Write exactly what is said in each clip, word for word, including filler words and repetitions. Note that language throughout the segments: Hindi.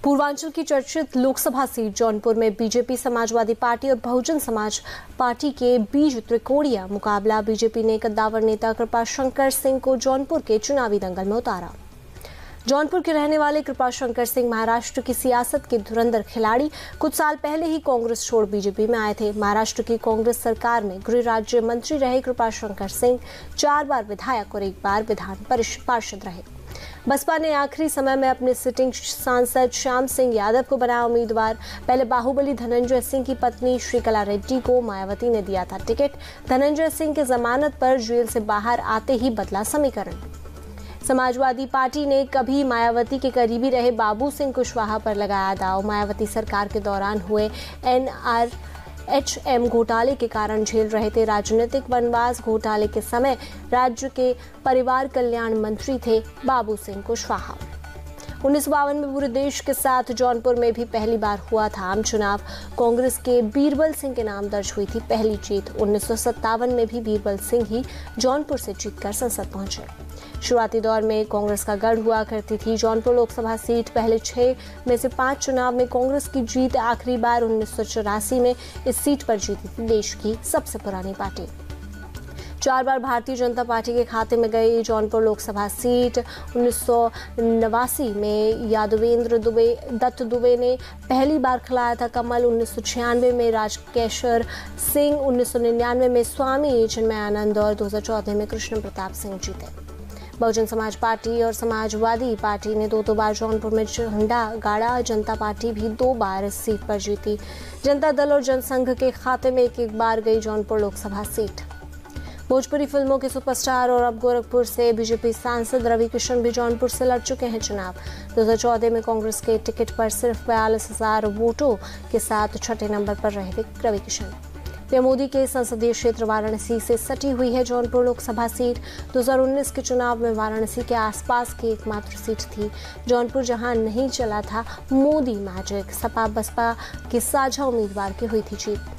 पूर्वांचल की चर्चित लोकसभा सीट जौनपुर में बीजेपी, समाजवादी पार्टी और बहुजन समाज पार्टी के बीच त्रिकोणीय मुकाबला। बीजेपी ने कद्दावर नेता कृपाशंकर सिंह को जौनपुर के चुनावी दंगल में उतारा। जौनपुर के रहने वाले कृपाशंकर सिंह महाराष्ट्र की सियासत के धुरंधर खिलाड़ी कुछ साल पहले ही कांग्रेस छोड़ बीजेपी में आए थे। महाराष्ट्र की कांग्रेस सरकार में गृह राज्य मंत्री रहे कृपाशंकर सिंह चार बार विधायक और एक बार विधान परिषद पार्षद रहे। बसपा ने आखिरी समय में अपने सिटिंग सांसद श्याम सिंह यादव को बनाया उम्मीदवार। पहले बाहुबली धनंजय सिंह की पत्नी श्रीकला रेड्डी को मायावती ने दिया था टिकट। धनंजय सिंह की जमानत पर जेल से बाहर आते ही बदला समीकरण। समाजवादी पार्टी ने कभी मायावती के करीबी रहे बाबू सिंह कुशवाहा पर लगाया दाव। मायावती सरकार के दौरान हुए एन आर एच एम घोटाले के कारण झेल रहे थे राजनीतिक वनवास। घोटाले के समय राज्य के परिवार कल्याण मंत्री थे बाबू सिंह कुशवाहा। उन्नीस सौ बावन में पूरे देश के साथ जौनपुर में भी पहली बार हुआ था आम चुनाव। कांग्रेस के बीरबल सिंह के नाम दर्ज हुई थी पहली जीत। उन्नीस सौ सत्तावन में भी बीरबल सिंह ही जौनपुर से जीतकर संसद पहुंचे। शुरुआती दौर में कांग्रेस का गढ़ हुआ करती थी जौनपुर लोकसभा सीट। पहले छह में से पांच चुनाव में कांग्रेस की जीत। आखिरी बार उन्नीस सौ चौरासी में इस सीट पर जीती थी देश की सबसे पुरानी पार्टी। चार बार भारतीय जनता पार्टी के खाते में गई जौनपुर लोकसभा सीट। उन्नीस सौ नवासी में यादवेंद्र दुबे दत्त दुबे ने पहली बार खिलाया था कमल। उन्नीस सौ छियानवे में राजकेशर सिंह, उन्नीस सौ निन्यानवे में स्वामी चिन्मयानंद और दो हजार चौदह में कृष्ण प्रताप सिंह जीते। बहुजन समाज पार्टी और समाजवादी पार्टी ने दो दो बार जौनपुर में झंडा गाड़ा। जनता पार्टी भी दो बार इस सीट पर जीती। जनता दल और जनसंघ के खाते में एक एक बार गई जौनपुर लोकसभा सीट। भोजपुरी फिल्मों के सुपरस्टार और अब गोरखपुर से बीजेपी सांसद रवि किशन भी जौनपुर से लड़ चुके हैं चुनाव। दो हजार चौदह में कांग्रेस के टिकट पर सिर्फ बयालीस हजार वोटों के साथ छठे नंबर पर रहे थे रवि किशन। पीएम मोदी के संसदीय क्षेत्र वाराणसी से सटी हुई है जौनपुर लोकसभा सीट। दो हजार उन्नीस के चुनाव में वाराणसी के आसपास की एकमात्र सीट थी। जौनपुर जहां नहीं चला था मोदी मैजिक, सपा बसपा के साझा उम्मीदवार की हुई थी जीत।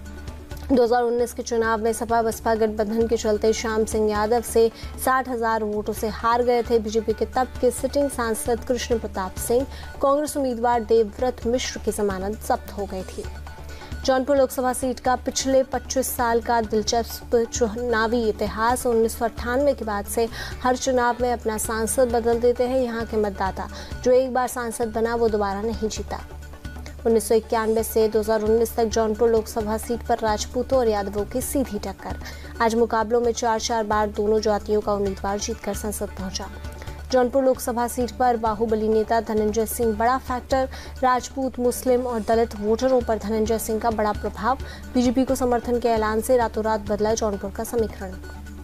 दो हजार उन्नीस के चुनाव में सपा बसपा गठबंधन के चलते श्याम सिंह यादव से साठ हजार वोटों से हार गए थे बीजेपी के तब के सिटिंग सांसद कृष्ण प्रताप सिंह। कांग्रेस उम्मीदवार देवव्रत मिश्र की जमानत जब्त हो गई थी। जौनपुर लोकसभा सीट का पिछले पच्चीस साल का दिलचस्प चुनावी इतिहास। उन्नीस सौ अट्ठानवे के बाद से हर चुनाव में अपना सांसद बदल देते हैं यहाँ के मतदाता। जो एक बार सांसद बना वो दोबारा नहीं जीता। उन्नीस सौ इक्यानवे से दो हजार उन्नीस तक जौनपुर लोकसभा सीट पर राजपूतों और यादवों की सीधी टक्कर। आज मुकाबलों में चार चार बार दोनों जातियों का उम्मीदवार जीतकर संसद पहुंचा। जौनपुर लोकसभा सीट पर बाहुबली नेता धनंजय सिंह बड़ा फैक्टर। राजपूत, मुस्लिम और दलित वोटरों पर धनंजय सिंह का बड़ा प्रभाव। बीजेपी को समर्थन के ऐलान से रातों रात बदला जौनपुर का समीकरण।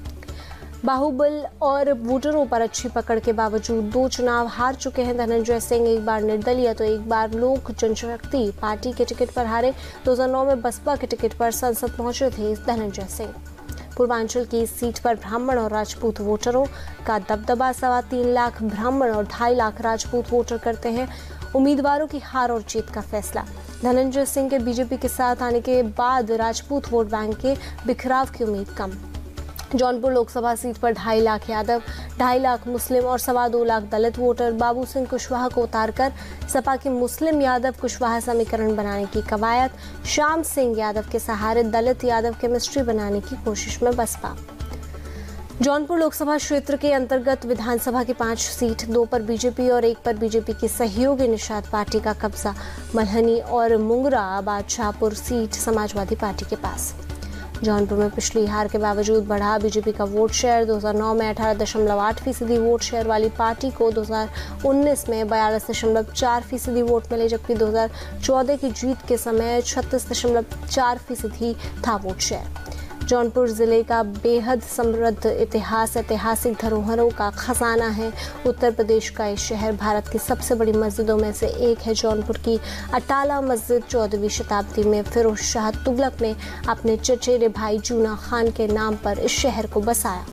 बाहुबल और वोटरों पर अच्छी पकड़ के बावजूद दो चुनाव हार चुके हैं धनंजय सिंह। एक बार निर्दलीय तो एक बार लोक जनशक्ति पार्टी के टिकट पर हारे। दो हजार नौ में बसपा के टिकट पर संसद पहुंचे थे धनंजय सिंह। पूर्वांचल की इस सीट पर ब्राह्मण और राजपूत वोटरों का दबदबा। सवा तीन लाख ब्राह्मण और ढाई लाख राजपूत वोटर करते हैं उम्मीदवारों की हार और जीत का फैसला। धनंजय सिंह के बीजेपी के साथ आने के बाद राजपूत वोट बैंक के बिखराव की उम्मीद कम। जौनपुर लोकसभा सीट पर ढाई लाख यादव, ढाई लाख मुस्लिम और सवा दो लाख दलित वोटर। बाबू सिंह कुशवाहा को उतारकर सपा के मुस्लिम यादव कुशवाहा समीकरण बनाने की कवायद। श्याम सिंह यादव के सहारे दलित यादव केमिस्ट्री बनाने की कोशिश में बसपा। जौनपुर लोकसभा क्षेत्र के अंतर्गत विधानसभा की पांच सीट, दो पर बीजेपी और एक पर बीजेपी की सहयोगी निषाद पार्टी का कब्जा। मल्हनी और मुंगरा बादशाहपुर सीट समाजवादी पार्टी के पास। जौनपुर में पिछली हार के बावजूद बढ़ा बीजेपी का वोट शेयर। दो हजार नौ में अठारह दशमलव आठ फीसदी वोट शेयर वाली पार्टी को दो हजार उन्नीस में बयालीस दशमलव चार फीसदी वोट मिले, जबकि दो हजार चौदह की जीत के समय छत्तीस दशमलव चार फीसदी था वोट शेयर। जौनपुर जिले का बेहद समृद्ध इतिहास, ऐतिहासिक धरोहरों का खजाना है। उत्तर प्रदेश का ये शहर भारत की सबसे बड़ी मस्जिदों में से एक है। जौनपुर की अटाला मस्जिद चौदहवीं शताब्दी में फिरोज शाह तुगलक ने अपने चचेरे भाई जूना खान के नाम पर इस शहर को बसाया।